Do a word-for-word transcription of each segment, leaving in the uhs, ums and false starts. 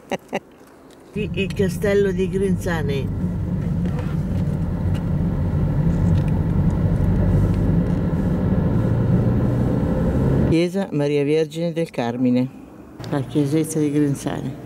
Il castello di Grinzane. Chiesa Maria Vergine del Carmine, la chiesezza di Grinzane.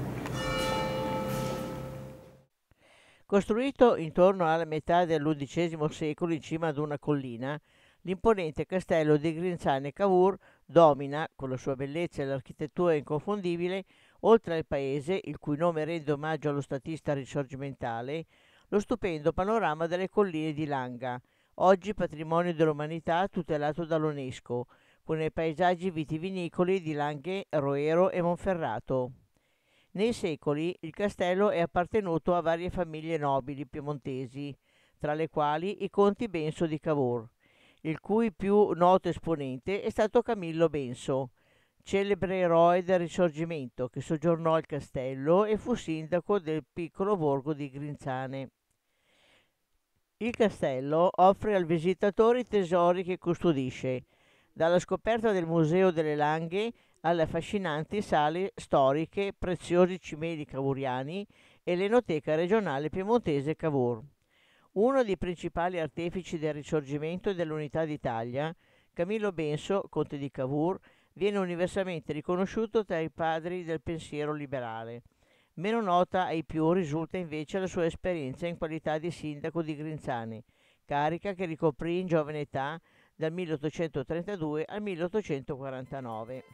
Costruito intorno alla metà dell'undicesimo secolo in cima ad una collina, l'imponente castello di Grinzane Cavour domina, con la sua bellezza e l'architettura inconfondibile, oltre al paese, il cui nome rende omaggio allo statista risorgimentale, lo stupendo panorama delle colline di Langa, oggi patrimonio dell'umanità tutelato dall'UNESCO, con i paesaggi vitivinicoli di Langhe, Roero e Monferrato. Nei secoli il castello è appartenuto a varie famiglie nobili piemontesi, tra le quali i conti Benso di Cavour, il cui più noto esponente è stato Camillo Benso, celebre eroe del Risorgimento che soggiornò al castello e fu sindaco del piccolo borgo di Grinzane. Il castello offre al visitatore i tesori che custodisce, dalla scoperta del Museo delle Langhe alle affascinanti sale storiche, preziosi cimeli cavouriani e l'Enoteca regionale piemontese Cavour. Uno dei principali artefici del Risorgimento e dell'Unità d'Italia, Camillo Benso, conte di Cavour, viene universalmente riconosciuto tra i padri del pensiero liberale. Meno nota ai più risulta invece la sua esperienza in qualità di sindaco di Grinzane, carica che ricoprì in giovane età dal milleottocentotrentadue al milleottocentoquarantanove.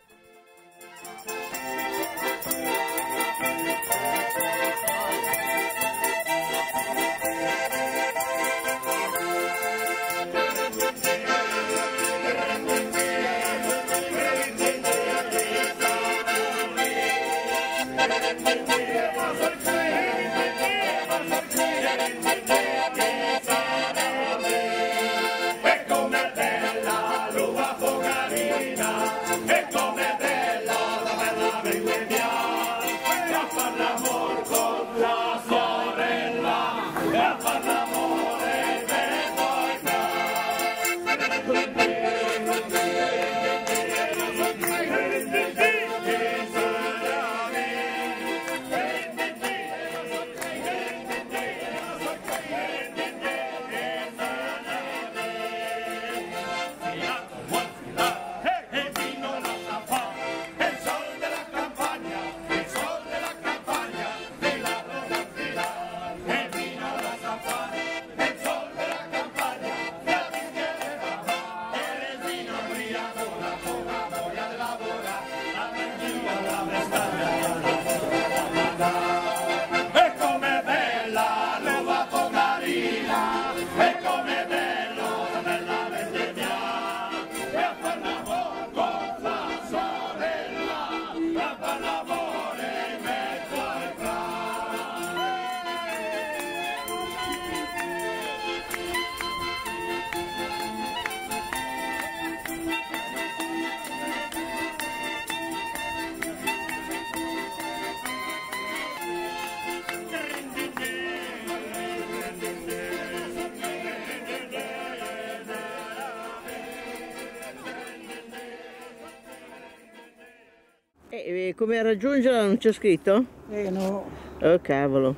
E come raggiungerla non c'è scritto? Eh no. Oh cavolo.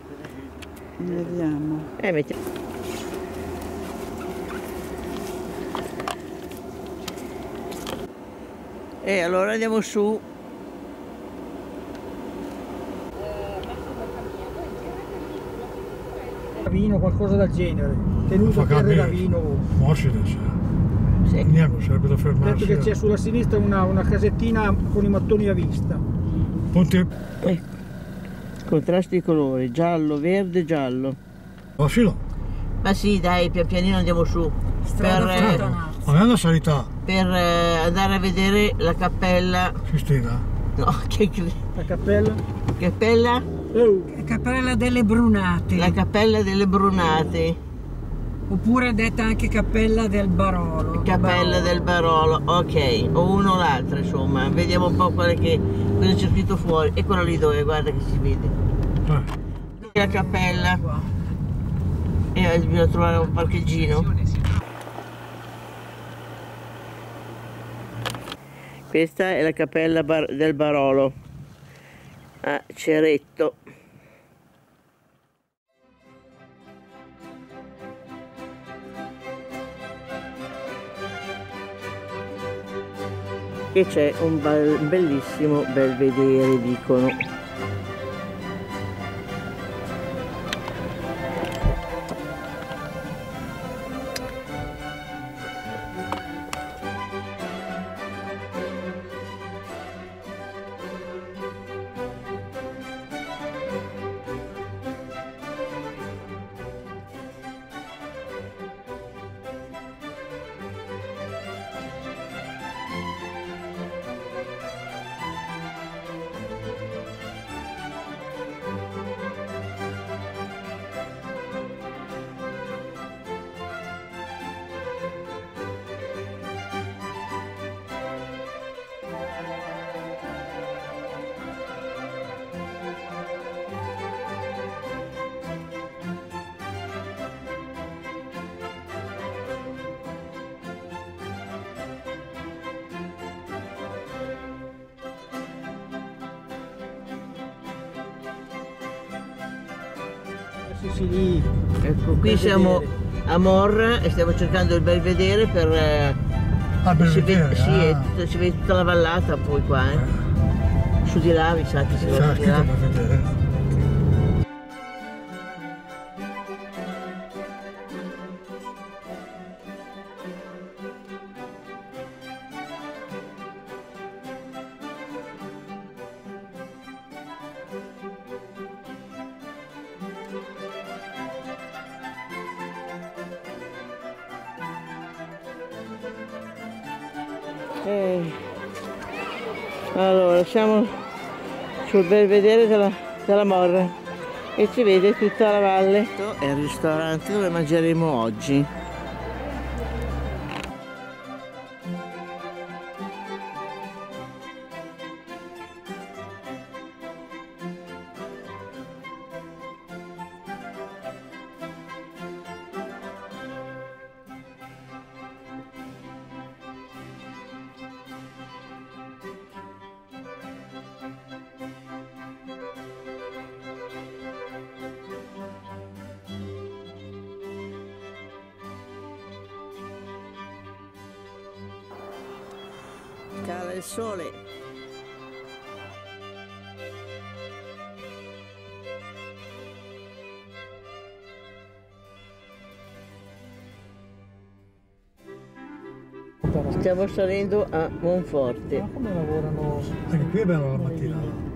Vediamo. Eh metti... E allora andiamo su. Vino, qualcosa del genere. Tenuto per il vino. Morside, sì. Andiamo, sarebbe da fermarsi. Detto che c'è sulla sinistra una, una casettina con i mattoni a vista. Ponte. Eh. Contrasti di colori, giallo, verde, giallo. Oh, sì, no. Ma sì, dai, pian pianino andiamo su. Strada per, eh, Ma non è una sanità. Per eh, andare a vedere la cappella. Sistina? No, che... La cappella? Cappella? Oh. Cappella delle Brunate. La cappella delle Brunate. Oppure detta anche Cappella del Barolo. Cappella del Barolo, ok, o uno o l'altro, insomma, vediamo un po' quale che cosa c'è scritto fuori. E quello lì dove, guarda che si vede. Eh. La cappella. E bisogna trovare un parcheggino. Questa è la cappella bar del Barolo. a Ceretto. Che c'è un bellissimo belvedere, dicono. Sì, sì, lì. Ecco, qui siamo a Morra e stiamo cercando il belvedere per... Eh, Ah, si, belvedere, vede, sì, ah. è tutta- si vede tutta la vallata poi qua, eh. Su di là, mi sa che si C'è va su di là. scritto belvedere. Eh, allora siamo sul belvedere della, della Morra e si vede tutta la valle. Questo è il ristorante dove mangeremo oggi. Cala il sole. Stiamo salendo a Monforte. Ma come lavorano? Anche qui è bello la mattina.